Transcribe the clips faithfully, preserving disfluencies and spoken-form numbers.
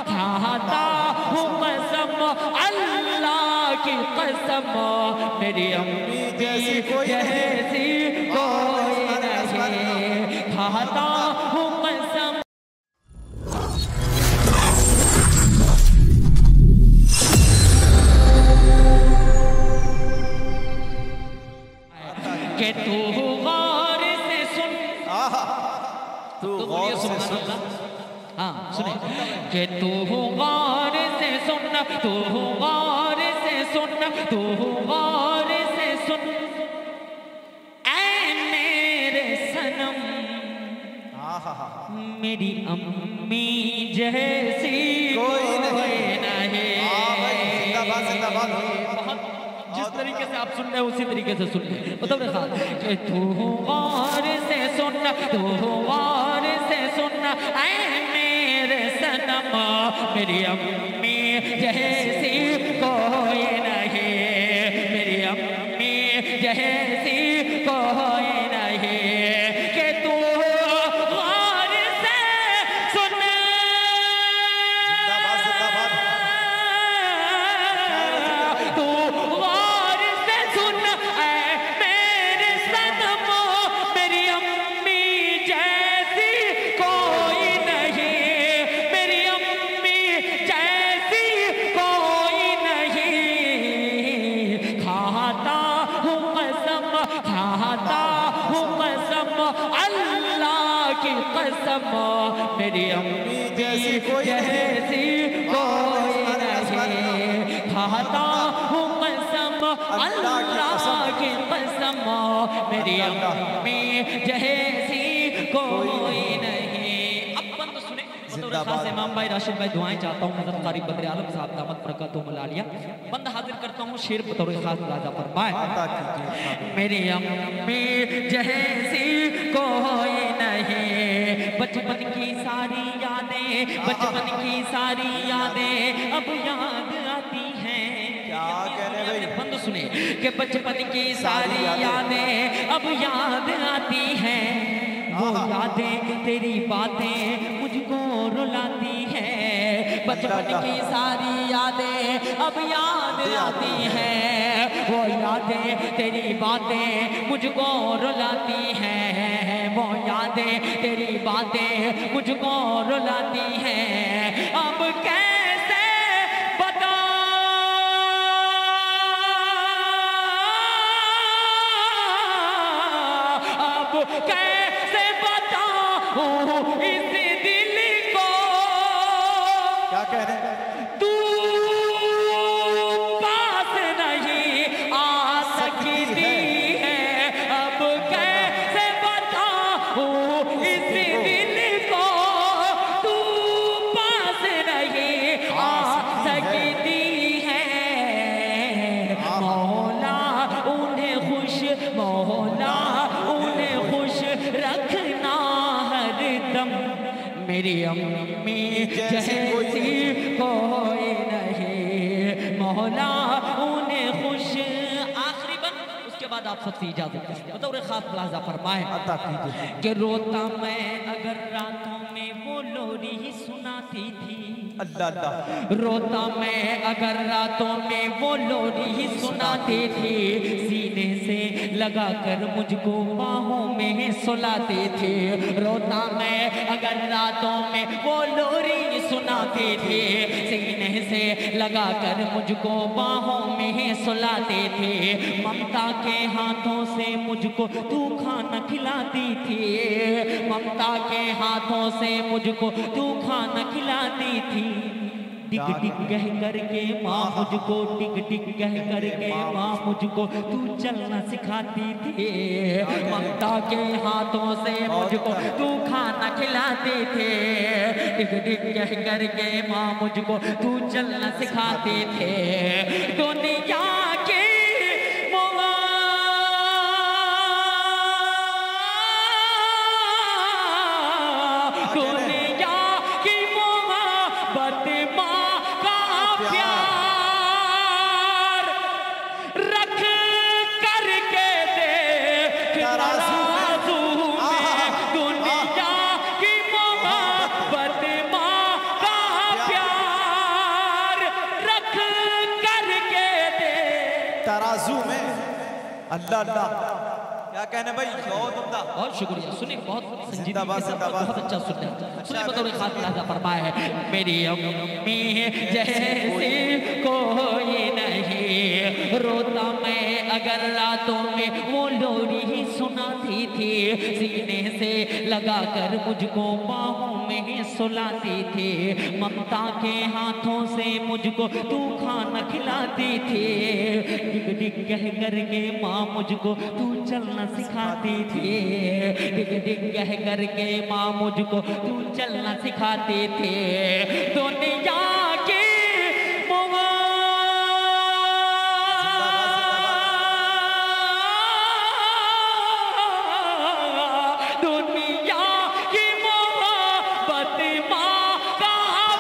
खाता हूँ कसम अल्लाह की कसम, मेरी अम्मी जैसी कोई नहीं, खाता हूँ कसम। के तू गौर से सुन, तू गौर से सुन, हाँ सुने, के तू गौर से सुन, तू गौर से सुन, तू गौर से सुन, ऐ मेरे सनम, मेरी अम्मी जैसी कोई नहीं। जिस तरीके से आप सुन रहे हो उसी तरीके से सुन रहे मतलब कि तू गौर से सुन, तू गौर से सुन, ऐ मेरे सनम, मेरी अम्मी जैसी कोई नहीं, मेरी अम्मी जैसी कोई नहीं, कि तू गौर से सुन, तू गौर से सुन, ऐ मेरे सनम, मेरी अम्मी जैसी कोई नहीं, मेरी अम्मी जैसी कोई नहीं, खाता हूँ कसम, खाता हूँ कसम अल्लाह की कसम, मेरी अम्मी जैसी कोई नहीं, खाता हूँ कसम अल्लाह की कसम, मेरी अम्मी जैसी कोई नहीं। अब बंद सुने, बतौर खास इमाम भाई राशिद भाई दुआएं चाहता हूँ, हज़रत क़ारी बद्र आलम साहब दामत बरकतुहुम आलिया, बंद हाजिर करता हूँ, शेर बतौर खास राजा फरमाए, मेरी अम्मी जैसी कोई नहीं, बचपन की सारी यादें, बचपन की सारी यादें अब याद आती हैं। क्या कह रहे भाई, बंद सुने, कि बचपन की सारी यादें अब याद आती हैं, वो यादें तेरी बातें मुझको रुलाती हैं, बचपन की सारी यादें अब याद आती हैं, वो यादें तेरी बातें मुझको रुलाती हैं, वो यादें तेरी बातें मुझको रुलाती हैं, अब कैसे बता, अब कैसे बताऊं इस दिल को, क्या कह रहे हैं, तू पास नहीं आ सकती है, अब कैसे बताऊं इस दिल को, तू पास नहीं आ सकती है, मौला उन्हें खुश, मौला उन्हें खुश रखना हरदम, मेरी अम्मी जैसी कोई नहीं, मौला उन्हें खुश। आखिरी बंद, उसके बाद आप सबसे इजाजत करेंगे, बतौर खास प्लाजा फरमाए कि रोता मैं अगर रातों में वो लोरी ही सुनाती थी, अल्लाह अल्लाह, रोता मैं अगर रातों में वो लोरी ही सुनाती थी, सीने से लगा कर मुझको बाहों में सुलाती थी, रोता मैं अगर रातों में वो लोरी सुनाती थी, सीने से लगा कर मुझको बाहों में सुलाती थी, ममता के हाथों से मुझको तू खाना खिलाती थी, ममता के हाथों से मुझको तू खाना खिलाती थी, टिक टिक कह करके माँ मुझको, टिक टिक कह करके माँ मुझको तू चलना सिखाती थी, ममता के हाथों से मुझको तू खाना खिलाती थी, टिक टिक कह करके माँ मुझको तू चलना सिखाती थे, दुनिया के तराजू में। अल्लाह अल्लाह, क्या कहने भाई, बहुत उम्दा, बहुत शुक्रिया। सुनिए, बहुत संजीदगी जिंदाबाद, के साथ जिंदाबाद। बहुत अच्छा सुनना है। सुनिए, बतौर खास लाजा फरमाया है, मेरी अम्मी जैसी कोई नहीं, रोता मैं अगर रातों में वो लोरी ही सुनाती थी, सीने से लगा कर मुझको बाहों में सुलाती थी, ममता के हाथों से मुझको तू खाना खिलाती थी, डिग डिग कह करके माँ मुझको तू चलना सिखाती थी, डिग डिग कह करके माँ मुझको तू चलना सिखाती थी। दुनिया की दुनिया की मोहब्बत माँ का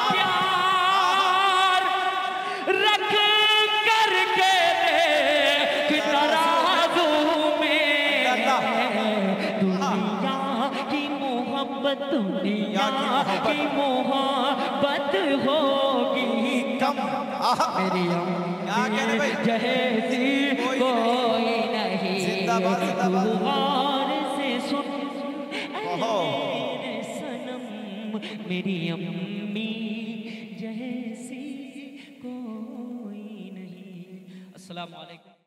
प्यार रख करके देख तराजू में। दुनिया की मोहब्बत, दुनिया की मोहब्बत होगी कम, मेरी अम्मी जैसी कोई नहीं। तू गौर से सुन मेरे सनम, मेरी अम्मी जैसी कोई नहीं। अस्सलाम वालेकुम।